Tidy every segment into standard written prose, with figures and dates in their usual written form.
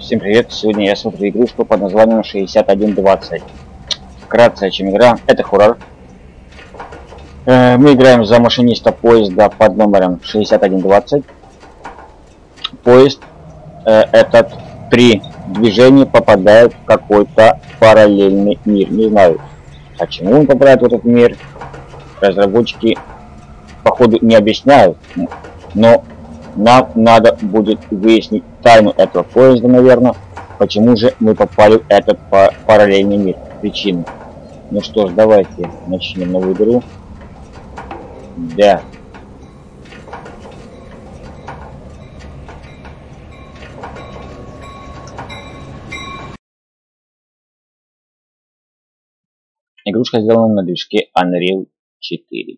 Всем привет! Сегодня я смотрю игрушку под названием 6120. Вкратце, о чем игра. Это хоррор. Мы играем за машиниста поезда под номером 6120. Поезд этот при движении попадает в какой-то параллельный мир. Не знаю, почему он попадает в этот мир. Разработчики, походу, не объясняют. Но нам надо будет выяснить тайну этого поезда, наверное. Почему же мы попали в этот параллельный мир? Причины. Ну что ж, давайте начнем новую игру. Да. Игрушка сделана на движке Unreal 4.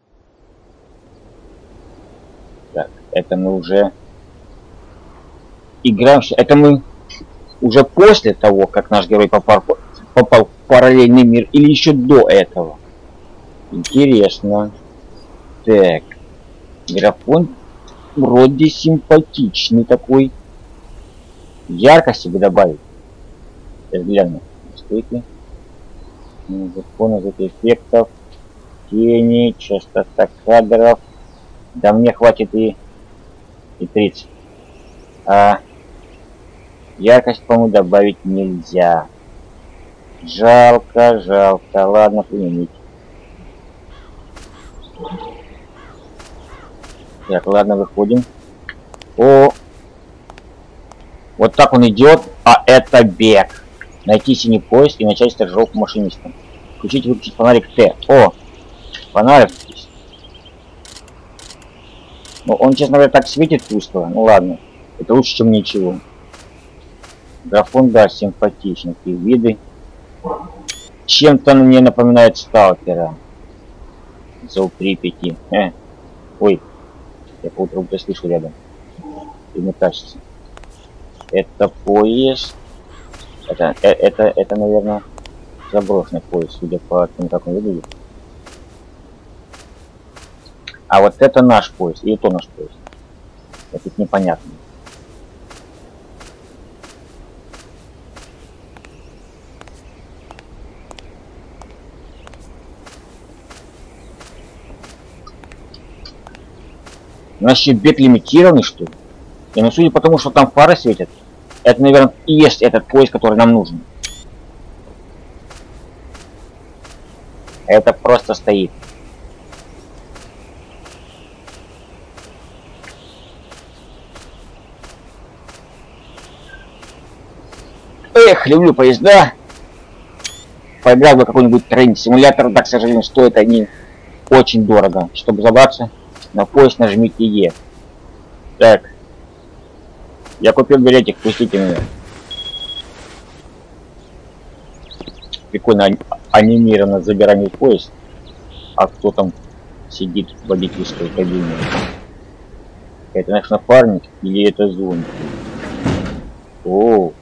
Так, это мы уже играем. Это мы уже после того, как наш герой попал в параллельный мир, или еще до этого? Интересно. Так, графон вроде симпатичный такой. Яркости бы добавить. Сейчас гляну. Стойки. Закон эффектов. Тени, частота кадров. Да мне хватит и 30. Яркость, по-моему, добавить нельзя. Жалко, жалко. Ладно, применить. Так, ладно, выходим. О, вот так он идет, а это бег. Найти синий поезд и начать стажировку машиниста. Включить, выключить фонарик Т. О, фонарик здесь. Ну, он, честно говоря, так светит тускло. Ну ладно, это лучше, чем ничего. Графон, да, симпатичный. Такие виды. Чем-то он мне напоминает сталкера. Зов Припяти. Ой, я по-утру слышу рядом. И мне кажется. Это поезд. Это, наверное, заброшенный поезд, судя по тому, как он выглядит. А вот это наш поезд, и это наш поезд. Это непонятно. У нас еще бег лимитированный, что ли? И ну, судя по тому, что там фары светят, это, наверное, и есть этот поезд, который нам нужен. Это просто стоит. Эх, люблю поезда. Поиграл бы какой-нибудь трейн-симулятор, да, к сожалению, стоят они очень дорого. Чтобы забраться на поезд, нажмите Е. Так. Я купил билетик, пустите меня. Прикольно анимировано забирание в поезд. А кто там сидит в водительской кабине? Это наш напарник или это зон? О.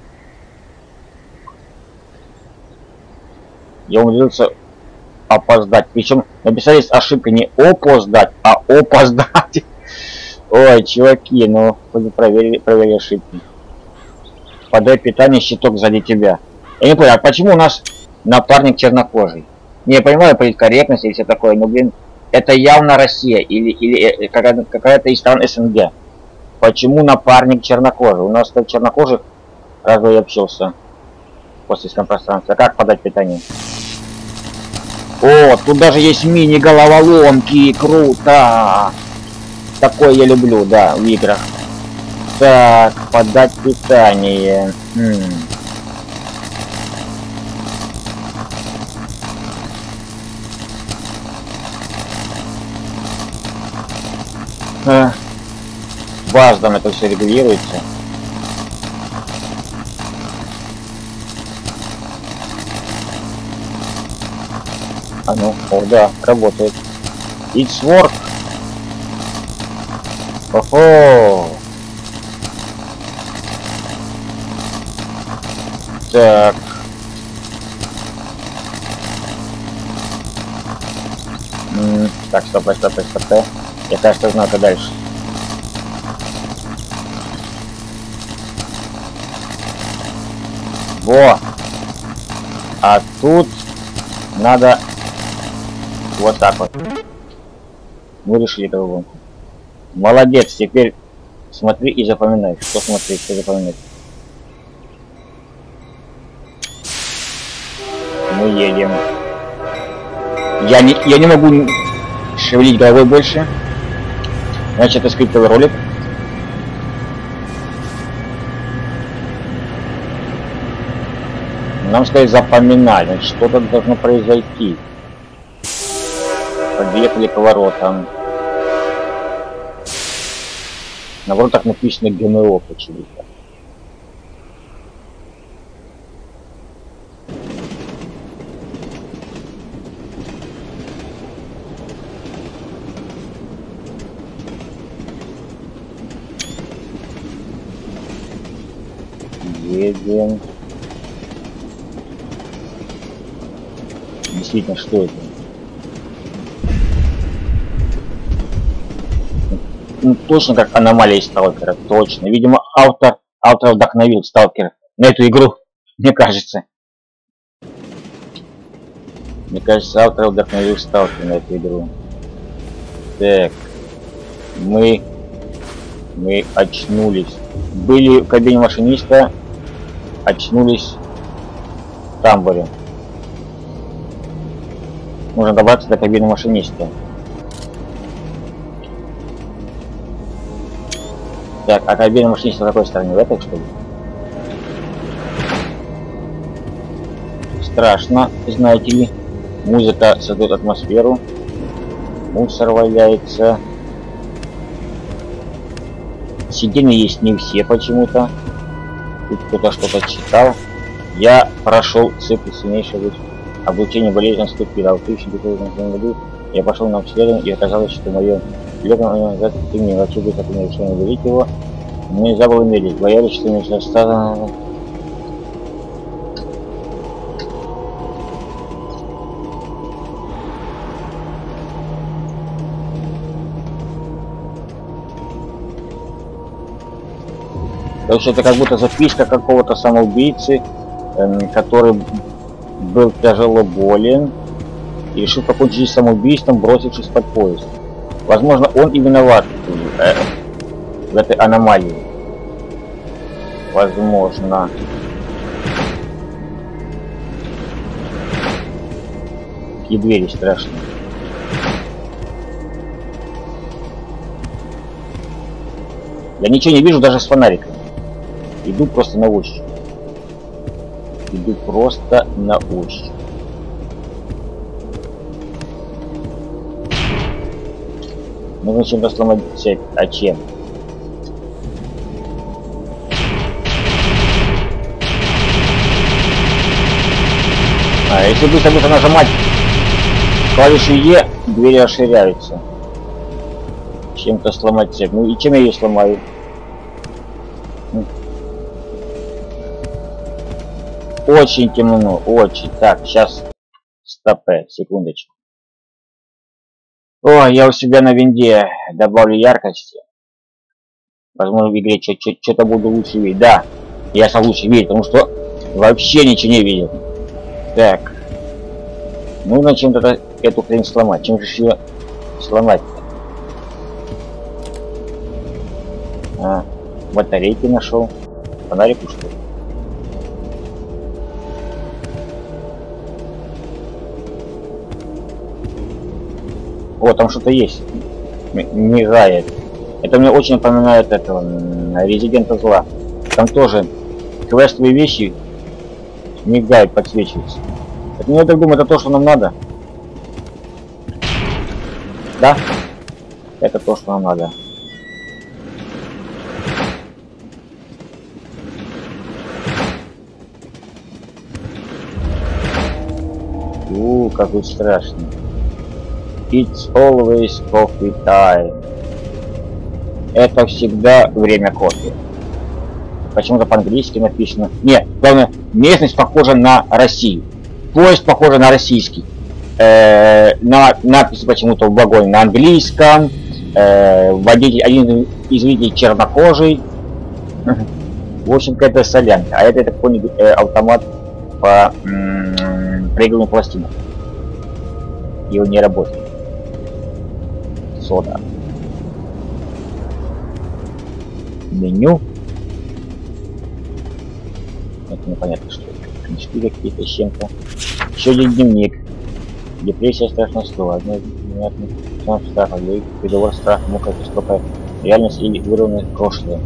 Я умудрился опоздать. Причем написали с ошибкой не опоздать, а опоздать. Ой, чуваки, ну вы проверили ошибки. Подай питание, щиток сзади тебя. Я не понял, а почему у нас напарник чернокожий? Не, я понимаю политкорректность и все такое, но, блин, это явно Россия или какая-то из стран СНГ. Почему напарник чернокожий? У нас тут чернокожих разве я общался после пространства. Как подать питание? О, тут даже есть мини-головоломки, круто! Такое я люблю, да, в играх. Так, подать питание. Важно, это все регулируется. А ну, о, да, работает. It's work. Охо. Так. Так, стоп. Я, кажется, знаю, как дальше. Во! А тут надо вот так вот. Мы решили эту гонку. Молодец, теперь смотри и запоминай. Что смотреть, что запоминать. Мы едем. Я не могу шевелить головой больше. Значит, это скриптовый ролик. Нам сказать запоминать, значит, что-то должно произойти. Подъехали к воротам. На воротах написано ГМО почему-то. Едем. Действительно, что это? Ну, точно как аномалия из Сталкера, точно. Видимо, автор вдохновил Сталкера на эту игру, мне кажется. Мне кажется, автор вдохновил Сталкера на эту игру. Так, мы очнулись. Были в кабине машиниста, очнулись в тамбуре. Нужно добраться до кабины машиниста. Так, а кабина машиниста на какой стороне? В этой, что ли? Страшно, знаете ли. Музыка создает атмосферу. Мусор валяется. Сиденья есть не все почему-то. Тут кто-то что-то читал. Я прошел цикл сильнейшего облучения болезни наступило. А в 1900 году я пошел на обследование, и оказалось, что мое назад ты мне врачи будет от меня решение удалить его. Мы нельзя было мерить. Боялись, что нельзя стало. То есть это как будто записка какого-то самоубийцы, который был тяжело болен и решил покончить с самоубийством, бросившись под поезд. Возможно, он и виноват в этой аномалии. Возможно. Какие двери страшные. Я ничего не вижу даже с фонариком. Иду просто на ощупь. Иду просто на ощупь. Нужно чем-то сломать цепь. А чем? А если быстро нажимать клавишу Е, двери расширяются. Чем-то сломать цепь. Ну и чем я ее сломаю? Очень темно, очень. Так, сейчас. Стопэ, секундочку. О, я у себя на винде добавлю яркости. Возможно, в игре что-то буду лучше видеть. Да, я стал лучше видеть, потому что вообще ничего не видел. Так. Нужно чем-то эту хрень сломать. Чем же ее сломать-то? А, батарейки нашел. Фонарику, что ли? О, там что-то есть. Мигает. Это мне очень напоминает этого Резидента Зла. Там тоже квестовые вещи мигают, подсвечиваются. Это, ну, я так думаю, это то, что нам надо. Да? Это то, что нам надо. Какой страшный. It's always coffee time. Это всегда время кофе. Почему-то по-английски написано. Нет, главное, местность похожа на Россию. Поезд похож на российский. На надписи почему-то в вагоне на английском. Водитель, один из водителей чернокожий. В общем, какая-то солянка. А это, я так понял, автомат по проигрыванию пластинок. И он не работает. Сода. Меню. Это непонятно, что это. Книжки какие-то с чем-то. Еще один дневник. Депрессия, страшное слово. Одно из непонятных. Сам страх, приговор, страх, мука, жестокая реальность или вырванное прошлое.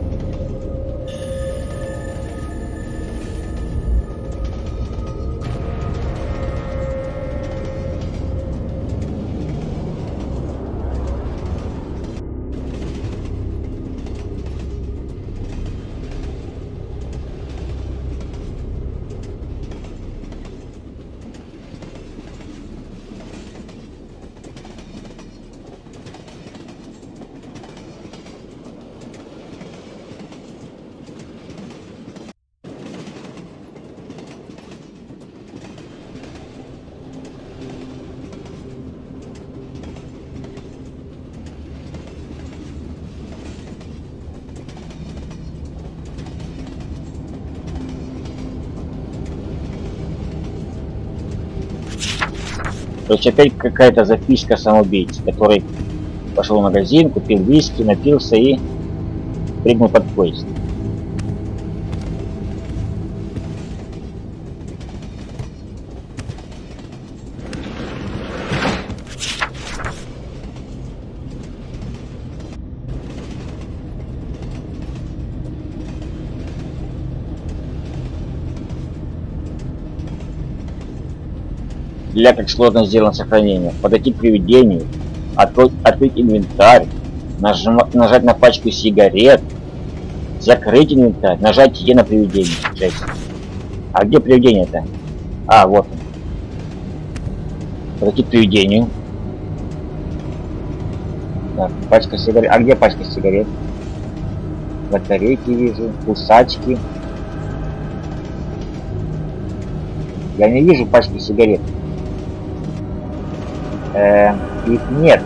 То есть опять какая-то записка самоубийцы, который пошел в магазин, купил виски, напился и прыгнул под поезд. Для как сложно сделано сохранение. Подойти к привидению, открыть инвентарь, нажать на пачку сигарет, закрыть инвентарь, нажать Е на привидение. Жесть. А где привидение-то? А, вот он. Подойти к привидению. Так, пачка сигарет. А где пачка сигарет? Батарейки вижу, кусачки. Я не вижу пачки сигарет. Их нет.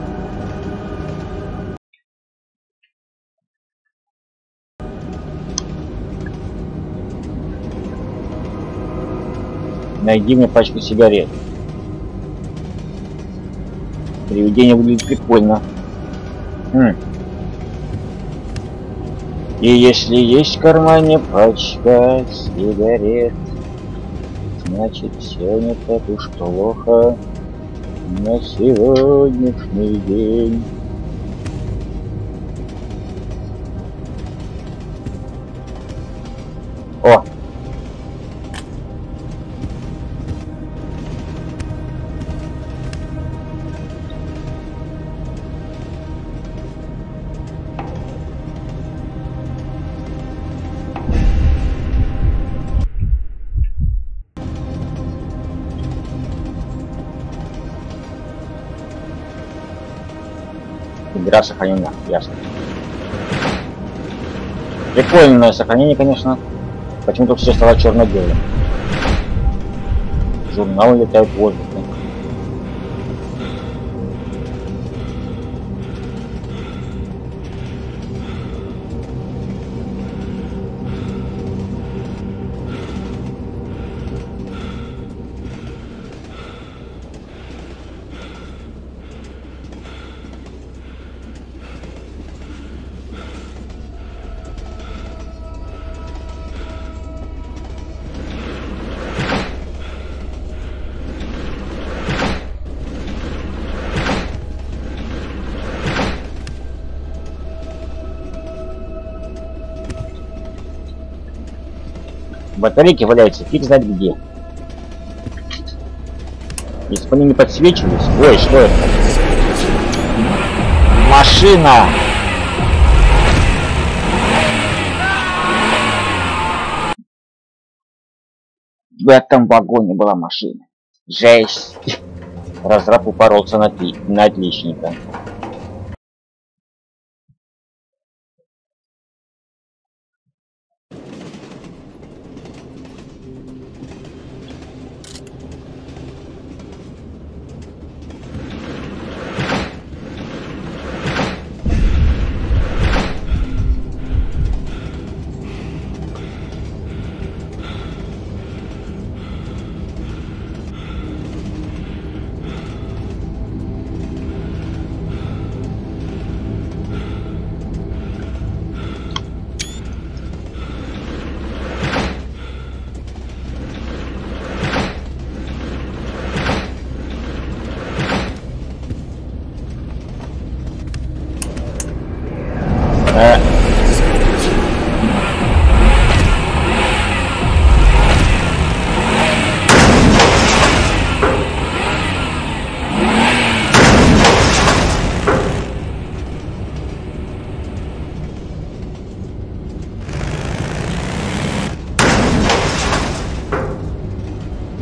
Найди мне пачку сигарет. Привидение выглядит прикольно. И если есть в кармане пачка сигарет, значит все не так уж плохо на сегодняшний день. О! Игра сохранена, ясно. Прикольное сохранение, конечно. Почему-то все стало черно-белым. Журнал летает в воздухе. Батарейки валяются, фиг знает где. Если бы они не подсвечивались... Ой, что это? Машина! В этом вагоне была машина. Жесть! Разраб упоролся на отличника.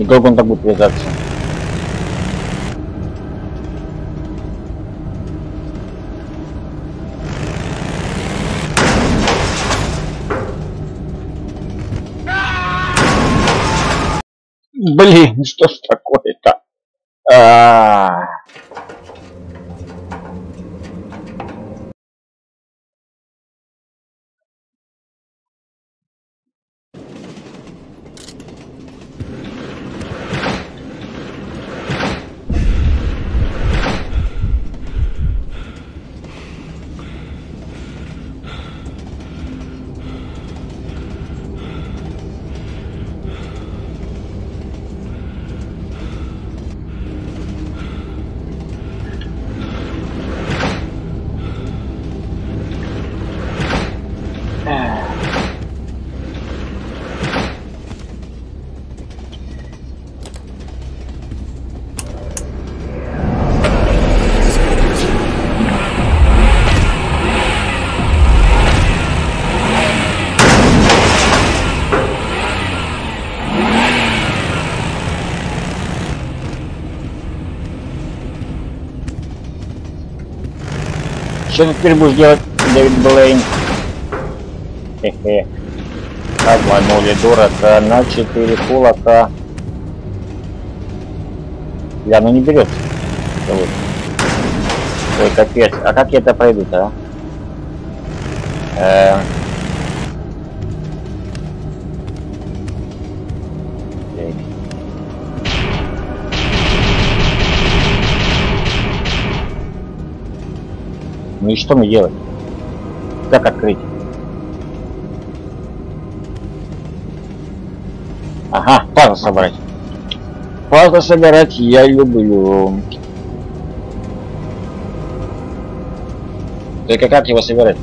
И долго он так будет вязаться? Блин, что ж такое-то? Что ты теперь будешь делать, Дэвид Блейн? Хе-хе. Обманули дурака на 4 кулака. Я, ну не берет. Ой, капец. А как я это пройду-то, а? Ну и что мне делать? Как открыть? Ага, пазл собрать. Пазл собирать я люблю. Только как его собирать?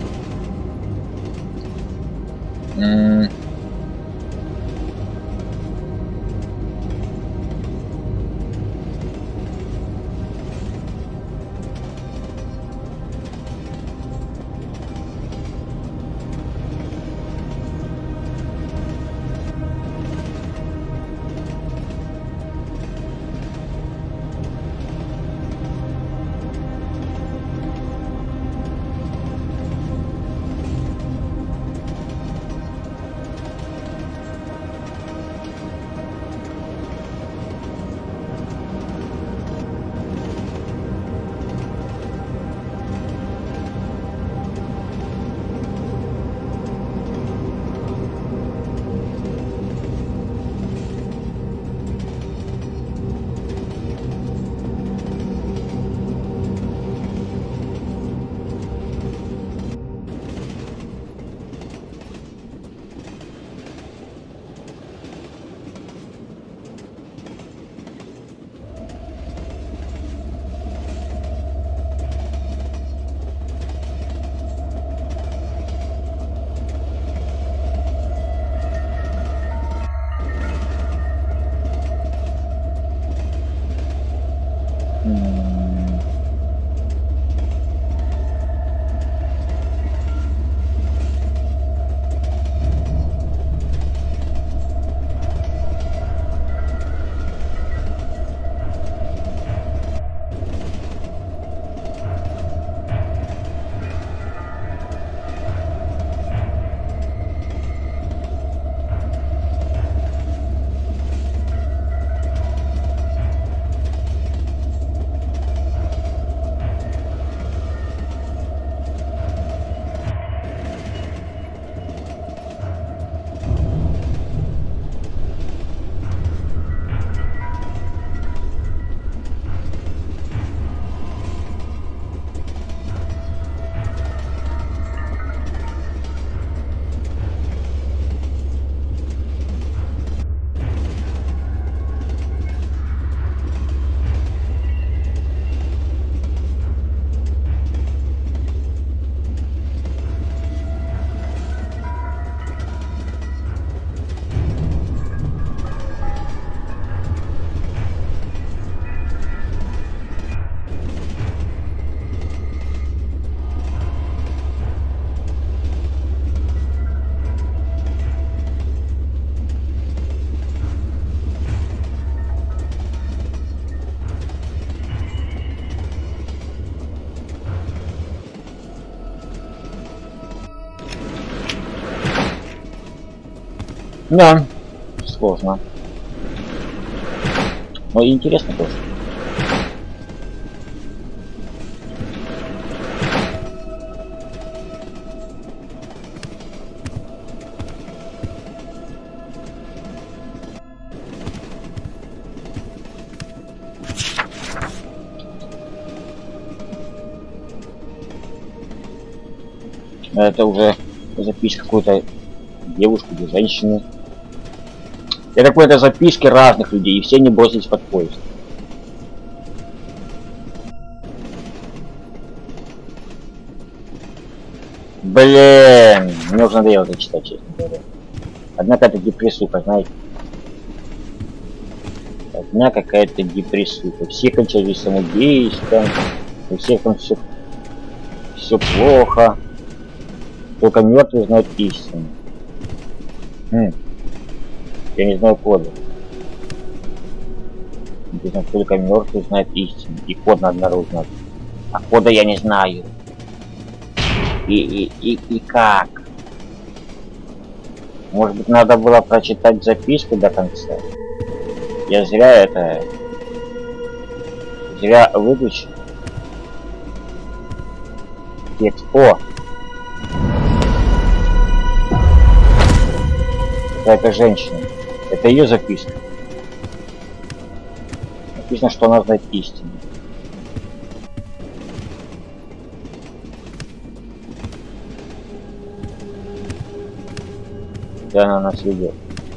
Да, сложно. Но и интересно тоже. Это уже запись какой-то девушки или женщины. Это какой-то записки разных людей, и все не бросились под поезд. Блин, мне уже надоело это читать, честно говоря. Однако это депрессуха, знаете. Одна какая-то депрессуха. Все кончали самоубийством, у всех там все плохо. Только мертвый знает истину. Я не знаю кода. Интересно, только мертвый знает истину. И код надо узнать. А кода я не знаю. И как? Может быть, надо было прочитать записку до конца? Я зря выключил. Текст. О! Это женщина. Это ее записка. Написано, что она знает истину. Да, она нас ведет.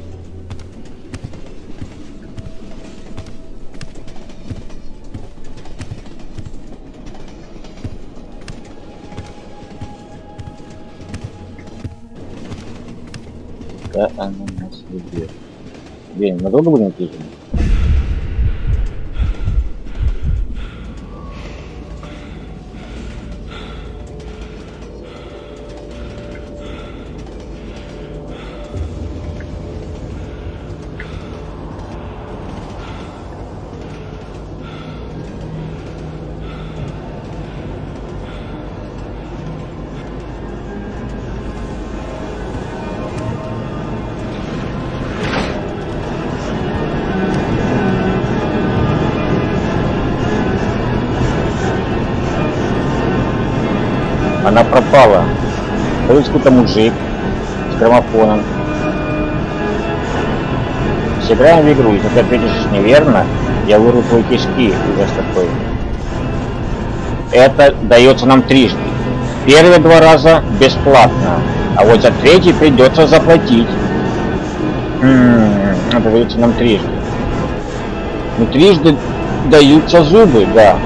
Да, она нас ведет. Блин, мы долго будем идти? Она пропала. Появился какой-то мужик с граммофоном. Сыграем в игру, если ты ответишь неверно, я вырву твои кишки. Ужас такой. Это дается нам трижды. Первые 2 раза бесплатно, а вот за третий придется заплатить. Это дается нам трижды. Ну, трижды даются зубы, да.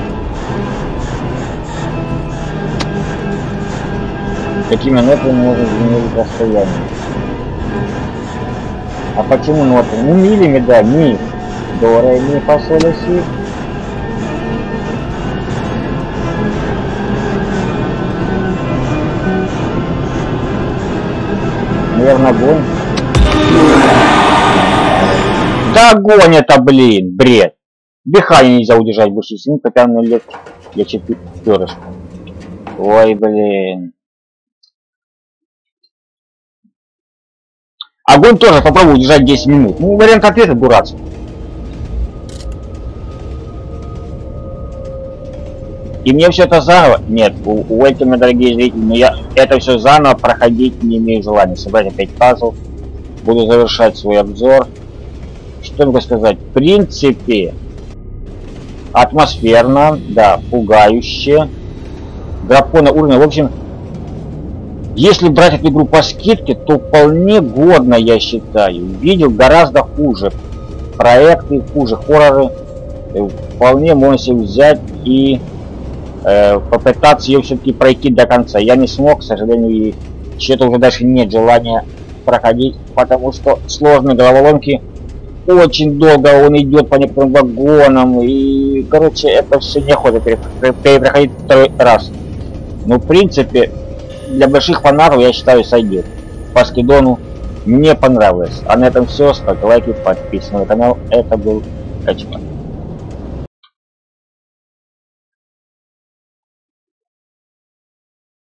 Какими нотами можно изменить расстояние? А почему ноты? Ну, милями, да, ми. До, ре, ми, фа, соль, ля, си. Наверное, огонь. Да огонь это, блин, бред. Дыхание нельзя удержать больше 7, хотя на лет я чуть перышко. Ой, блин. Огонь тоже попробую удержать 10 минут. Ну, вариант ответа дурацкий. И мне все это заново... Нет, увольте, мои дорогие зрители, но я это все заново проходить не имею желания. Собрать опять пазл. Буду завершать свой обзор. Что могу сказать? В принципе, атмосферно, да, пугающе. Графона уровня, в общем... Если брать эту игру по скидке, то вполне годно, я считаю. Видел гораздо хуже проекты, хуже хорроры. Вполне можно себе взять и попытаться ее все-таки пройти до конца. Я не смог, к сожалению, и что-то уже дальше нет желания проходить, потому что сложные головоломки. Очень долго он идет по некоторым вагонам. И, короче, это все неохота перепроходить 2-й раз. Но, в принципе... Для больших фанатов, я считаю, сойдет. По скидону мне понравилось. А на этом все. Ставьте лайки, подписывайтесь на канал. Это был Качман.